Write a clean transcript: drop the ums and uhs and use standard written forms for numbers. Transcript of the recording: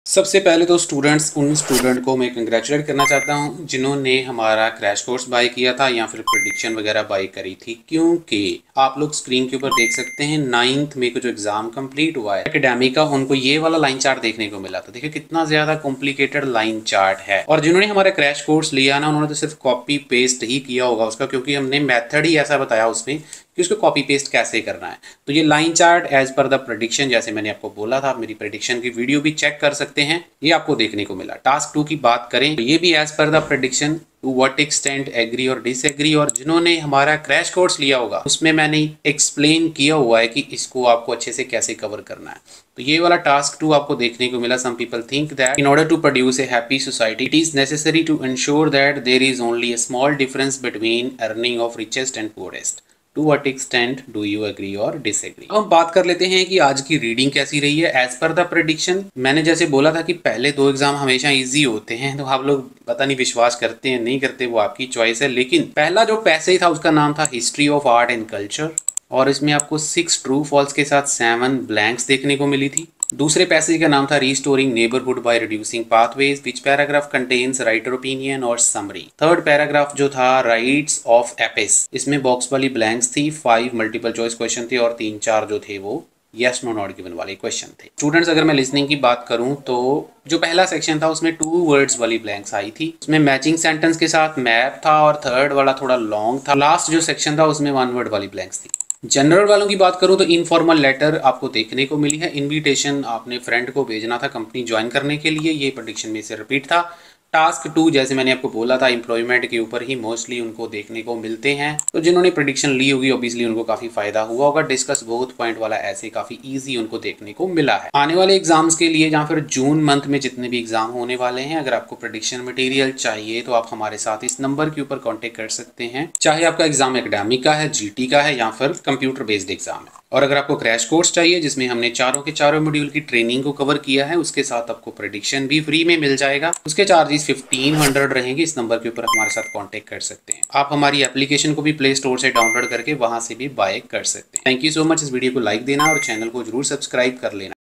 सबसे पहले तो उन स्टूडेंट को मैं कंग्रेचुलेट करना चाहता हूं जिन्होंने हमारा क्रैश कोर्स बाय किया था या फिर प्रेडिक्शन वगैरह बाय करी थी, क्योंकि आप लोग स्क्रीन के ऊपर देख सकते हैं 9th मई को जो एग्जाम कंप्लीट हुआ है एकेडमिक का, उनको ये वाला लाइन चार्ट देखने को मिला था। देखिए कितना ज्यादा कॉम्प्लिकेटेड लाइन चार्ट है, और जिन्होंने हमारा क्रैश कोर्स लिया ना उन्होंने तो सिर्फ कॉपी पेस्ट ही किया होगा उसका, क्योंकि हमने मेथड ही ऐसा बताया उसमें कि उसको कॉपी पेस्ट कैसे करना है। तो ये line chart as per the prediction, जैसे मैंने आपको बोला था, मेरी प्रेडिक्शन की वीडियो भी चेक कर सकते हैं, ये आपको देखने को मिला। टास्क 2 की बात करें तो ये भी as per the prediction to what extent agree or disagree, और जिन्होंने हमारा क्रैश कोर्स लिया होगा उसमें मैंने एक्सप्लेन किया हुआ है कि इसको आपको अच्छे से कैसे कवर करना है। तो ये वाला टास्क 2 आपको देखने को मिला। Some people think that in order to produce a happy society it is necessary to ensure that there is only a small difference between earning of richest and poorest. To what extent do you agree or disagree. अब हम बात कर लेते हैं कि आज की reading कैसी रही है एज पर द प्रेडिक्शन। मैंने जैसे बोला था कि पहले 2 एग्जाम हमेशा इजी होते हैं, तो आप लोग पता नहीं विश्वास करते हैं नहीं करते, वो आपकी चॉइस है। लेकिन पहला जो पैसेज था उसका नाम था history of art and culture, और इसमें आपको 6 ट्रू फॉल्स के साथ 7 ब्लैंक्स देखने को मिली थी। दूसरे पैसेज का नाम था restoring neighbourhood by reducing pathways, which paragraph contains writer opinion और समरी। थर्ड पैराग्राफ जो था राइट्स ऑफ एपिस, इसमें बॉक्स वाली ब्लैंक्स थी, 5 मल्टीपल चॉइस क्वेश्चन थे और 3-4 जो थे वो यस नो नॉट गिवन वाले क्वेश्चन थे। स्टूडेंट्स, अगर मैं लिसनिंग की बात करूं तो जो पहला सेक्शन था उसमें 2 वर्ड्स वाली ब्लैंक्स आई थी, उसमें मैचिंग सेंटेंस के साथ मैप था, और थर्ड वाला थोड़ा लॉन्ग था। लास्ट जो सेक्शन था उसमें 1 वर्ड वाली ब्लैंक्स थी। जनरल वालों की बात करूं तो इनफॉर्मल लेटर आपको देखने को मिली है, इनविटेशन आपने फ्रेंड को भेजना था कंपनी ज्वाइन करने के लिए, ये प्रेडिक्शन में से रिपीट था। टास्क 2 जैसे मैंने आपको बोला था एम्प्लॉयमेंट के ऊपर ही मोस्टली उनको देखने को मिलते हैं, तो जिन्होंने प्रेडिक्शन ली होगी ऑब्वियसली उनको काफी फायदा हुआ होगा। डिस्कस बहुत पॉइंट वाला ऐसे काफी इजी उनको देखने को मिला है। आने वाले एग्जाम्स के लिए या फिर जून मंथ में जितने भी एग्जाम होने वाले हैं, अगर आपको प्रेडिक्शन मटेरियल चाहिए तो आप हमारे साथ इस नंबर के ऊपर कॉन्टेक्ट कर सकते हैं, चाहे आपका एग्जाम एकेडमिक का है, जीटी का है या फिर कंप्यूटर बेस्ड एग्जाम है। और अगर आपको क्रैश कोर्स चाहिए जिसमें हमने चारों के चारों मॉड्यूल की ट्रेनिंग को कवर किया है, उसके साथ आपको प्रेडिक्शन भी फ्री में मिल जाएगा। उसके चार्जेस 1500 रहेंगे। इस नंबर के ऊपर हमारे साथ कांटेक्ट कर सकते हैं। आप हमारी एप्लीकेशन को भी प्ले स्टोर से डाउनलोड करके वहां से भी बाय कर सकते हैं। Thank you so much. इस वीडियो को लाइक देना और चैनल को जरूर सब्सक्राइब कर लेना।